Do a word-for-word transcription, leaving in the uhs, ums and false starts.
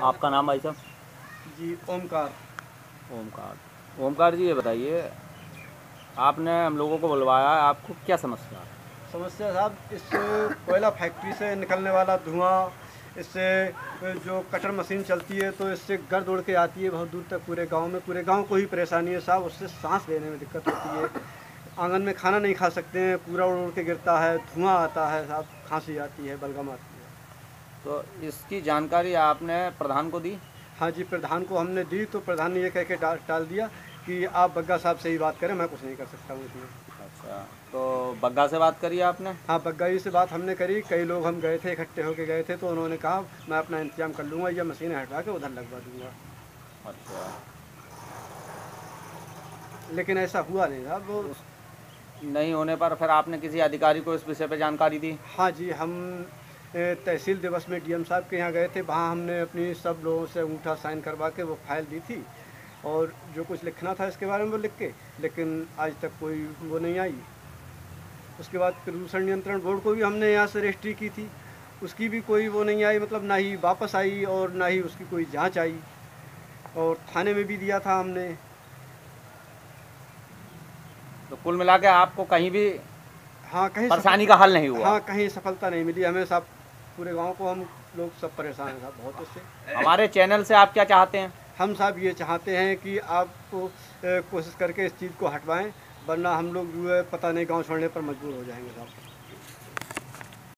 आपका नाम भाई साहब? जी ओमकार। ओमकार। ओमकार जी, ये बताइए, आपने हम लोगों को बुलवाया है, आपको क्या समस्या है? समस्या साहब, इस कोयला फैक्ट्री से निकलने वाला धुआं, इससे जो कटर मशीन चलती है तो इससे गर्द उड़ के आती है बहुत दूर तक पूरे गांव में। पूरे गांव को ही परेशानी है साहब, उससे सांस लेने में दिक्कत होती है। आंगन में खाना नहीं खा सकते हैं, पूरा उड़ उड़ के गिरता है, धुआं आता है साहब, खांसी आती है, बलगम आती है। तो इसकी जानकारी आपने प्रधान को दी? हाँ जी, प्रधान को हमने दी तो प्रधान ने ये कह के टाल टाल दिया कि आप बग्गा साहब से ही बात करें, मैं कुछ नहीं कर सकता हूँ इसमें। अच्छा, तो बग्गा से बात करी आपने? हाँ, बग्गा जी से बात हमने करी, कई लोग हम गए थे, इकट्ठे होके गए थे, तो उन्होंने कहा मैं अपना इंतजाम कर लूँगा, या मशीन हटवा के उधर लगवा दूँगा। अच्छा। लेकिन ऐसा हुआ नहीं साहब वो। उस नहीं होने पर फिर आपने किसी अधिकारी को इस विषय पे जानकारी दी? हाँ जी, हम ए, तहसील दिवस में डीएम साहब के यहाँ गए थे, वहाँ हमने अपनी सब लोगों से अंगूठा साइन करवा के वो फाइल दी थी, और जो कुछ लिखना था इसके बारे में वो लिख के, लेकिन आज तक कोई वो नहीं आई। उसके बाद प्रदूषण नियंत्रण बोर्ड को भी हमने यहाँ से रजिस्ट्री की थी, उसकी भी कोई वो नहीं आई, मतलब ना ही वापस आई और ना ही उसकी कोई जांच आई, और थाने में भी दिया था हमने। तो कुल मिला के आपको कहीं भी हाँ, कहीं परेशानी का हल नहीं हुआ? हाँ, कहीं सफलता नहीं मिली हमें साहब। पूरे गांव को हम लोग सब परेशान हैं साहब बहुत इससे। हमारे चैनल से आप क्या चाहते हैं? हम साहब ये चाहते हैं कि आप कोशिश करके इस चीज़ को हटवाएं, वरना हम लोग जो है पता नहीं गांव छोड़ने पर मजबूर हो जाएंगे साहब।